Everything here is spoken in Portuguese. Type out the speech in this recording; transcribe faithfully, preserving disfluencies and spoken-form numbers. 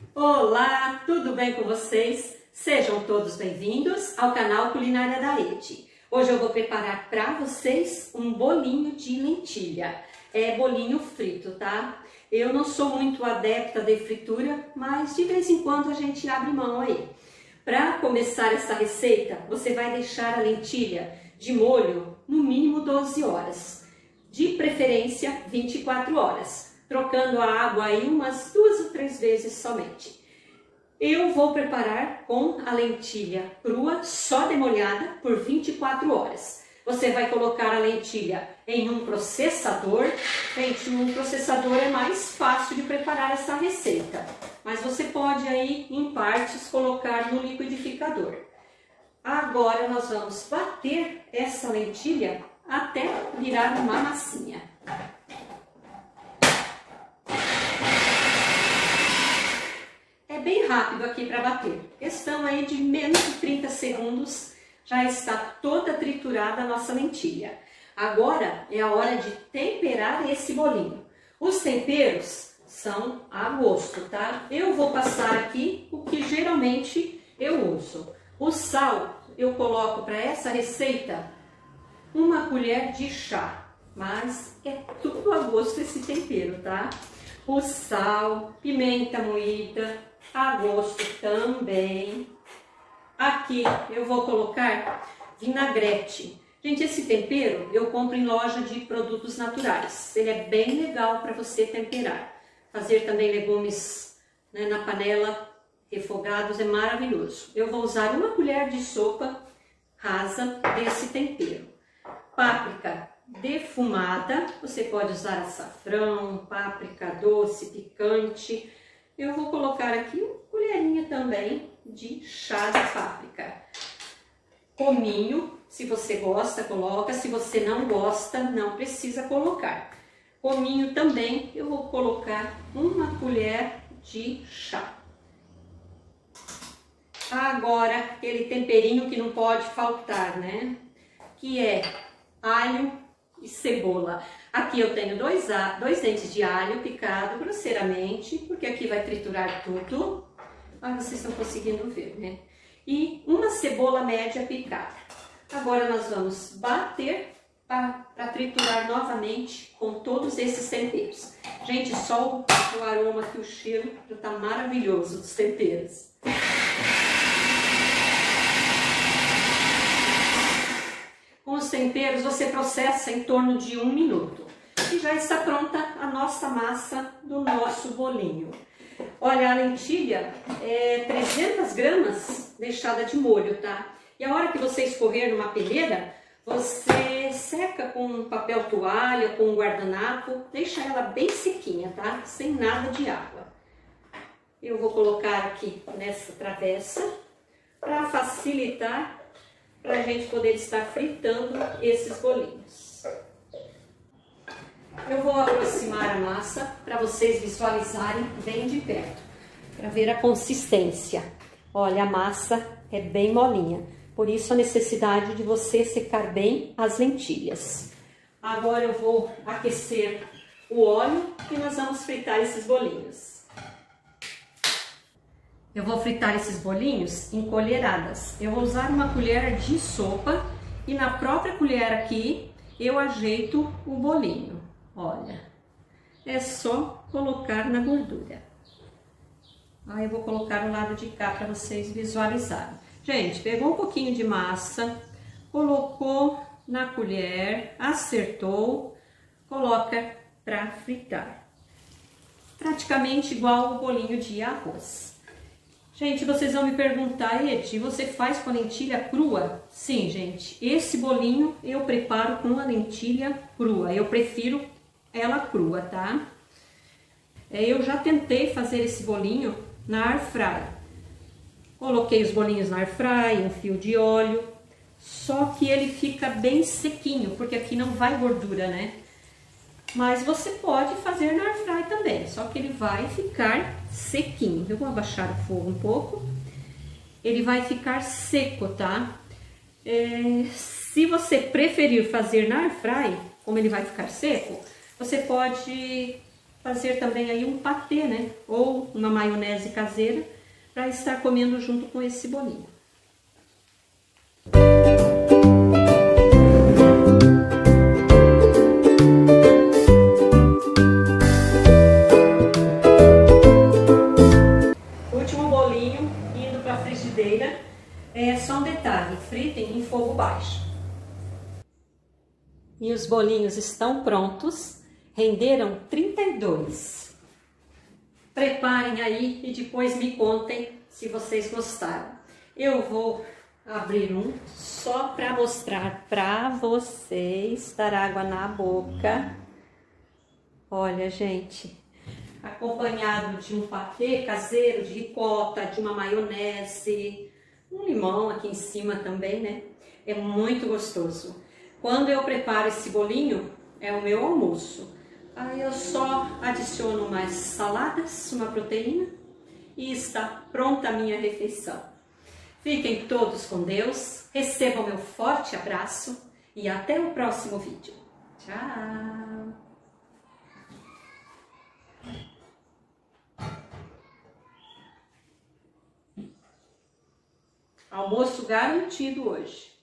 Olá, tudo bem com vocês? Sejam todos bem-vindos ao canal Culinária da Ede. Hoje eu vou preparar para vocês um bolinho de lentilha. É bolinho frito, tá? Eu não sou muito adepta de fritura, mas de vez em quando a gente abre mão aí. Para começar essa receita, você vai deixar a lentilha de molho no mínimo doze horas. De preferência vinte e quatro horas, trocando a água aí umas duas ou três vezes somente. Eu vou preparar com a lentilha crua, só demolhada, por vinte e quatro horas. Você vai colocar a lentilha em um processador. Gente, um processador é mais fácil de preparar essa receita, mas você pode aí, em partes, colocar no liquidificador. Agora nós vamos bater essa lentilha até virar uma massinha. É bem rápido aqui para bater. Questão aí de menos de trinta segundos, já está toda triturada a nossa lentilha. Agora é a hora de temperar esse bolinho. Os temperos são a gosto, tá? Eu vou passar aqui o que geralmente eu uso. O sal eu coloco para essa receita uma colher de chá, mas é tudo a gosto esse tempero, tá? O sal, pimenta moída, a gosto também. Aqui eu vou colocar vinagrete. Gente, esse tempero eu compro em loja de produtos naturais. Ele é bem legal para você temperar. Fazer também legumes, né, na panela, refogados, é maravilhoso. Eu vou usar uma colher de sopa rasa desse tempero. Páprica defumada, você pode usar açafrão, páprica doce, picante. Eu vou colocar aqui uma colherinha também de chá de páprica. Cominho, se você gosta, coloca. Se você não gosta, não precisa colocar. Cominho também, eu vou colocar uma colher de chá. Agora, aquele temperinho que não pode faltar, né? Que é alho e cebola. Aqui eu tenho dois, dois dentes de alho picado grosseiramente, porque aqui vai triturar tudo. Ah, vocês estão conseguindo ver, né? E uma cebola média picada. Agora nós vamos bater para triturar novamente com todos esses temperos. Gente, só o aroma aqui, o cheiro já tá maravilhoso dos temperos. Com os temperos você processa em torno de um minuto. E já está pronta a nossa massa do nosso bolinho. Olha, a lentilha é trezentas gramas deixada de molho, tá? E a hora que você escorrer numa peneira, você seca com um papel toalha, com um guardanapo, deixa ela bem sequinha, tá? Sem nada de água. Eu vou colocar aqui nessa travessa para facilitar, para a gente poder estar fritando esses bolinhos. Eu vou aproximar a massa para vocês visualizarem bem de perto, para ver a consistência. Olha, a massa é bem molinha, por isso a necessidade de você secar bem as lentilhas. Agora eu vou aquecer o óleo e nós vamos fritar esses bolinhos. Eu vou fritar esses bolinhos em colheradas. Eu vou usar uma colher de sopa e na própria colher aqui eu ajeito o bolinho. Olha, é só colocar na gordura. Aí eu vou colocar no lado de cá para vocês visualizarem. Gente, pegou um pouquinho de massa, colocou na colher, acertou, coloca para fritar. Praticamente igual o bolinho de arroz. Gente, vocês vão me perguntar, Ede, você faz com a lentilha crua? Sim, gente, esse bolinho eu preparo com a lentilha crua. Eu prefiro ela crua, tá? Eu já tentei fazer esse bolinho na air fry. Coloquei os bolinhos na air fry, um fio de óleo, só que ele fica bem sequinho, porque aqui não vai gordura, né? Mas você pode fazer na air fry também, só que ele vai ficar sequinho. Eu vou abaixar o fogo um pouco. Ele vai ficar seco, tá? É, se você preferir fazer na air fry, como ele vai ficar seco, você pode fazer também aí um patê, né? Ou uma maionese caseira para estar comendo junto com esse bolinho. Último bolinho indo para a frigideira. É só um detalhe, fritem em fogo baixo. E os bolinhos estão prontos, renderam trinta e dois. Preparem aí e depois me contem se vocês gostaram. Eu vou abrir um só para mostrar para vocês, dar água na boca. Olha, gente, acompanhado de um patê caseiro, de ricota, de uma maionese, um limão aqui em cima também, né? É muito gostoso. Quando eu preparo esse bolinho, é o meu almoço. Aí eu só adiciono mais saladas, uma proteína e está pronta a minha refeição. Fiquem todos com Deus, recebam meu forte abraço e até o próximo vídeo. Tchau! Almoço garantido hoje.